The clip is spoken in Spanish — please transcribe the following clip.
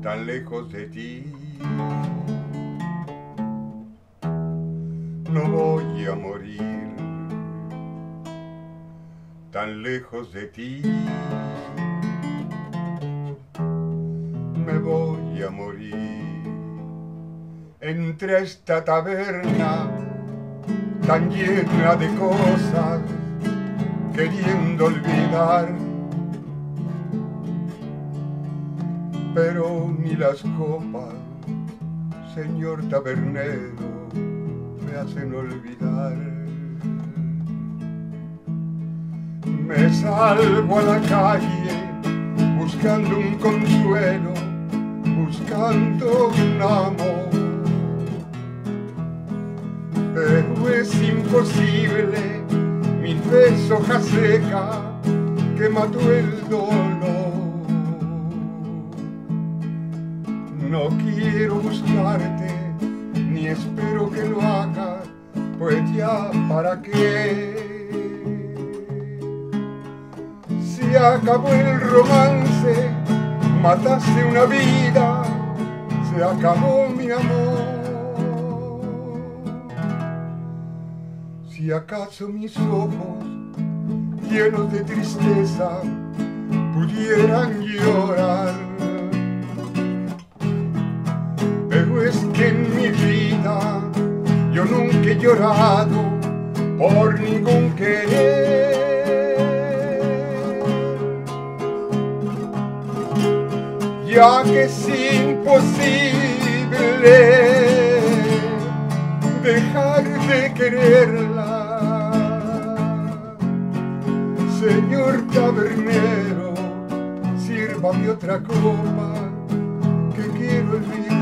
tan lejos de ti. No voy a morir tan lejos de ti. Me voy a morir entre esta taberna tan llena de cosas, queriendo olvidar, pero ni las copas, señor tabernero, me hacen olvidar. Me salgo a la calle buscando un consuelo, buscando un amor, pero es imposible, mi vez hoja seca que mató el dolor. No quiero buscarte, ni espero que lo hagas, pues ya para qué. Se acabó el romance, mataste una vida, se acabó mi amor. Si acaso mis ojos, llenos de tristeza, pudieran llorar, pero es que en mi vida yo nunca he llorado por ningún querer. Ya que es imposible dejar de quererla, señor tabernero, sírvame otra copa que quiero olvidar.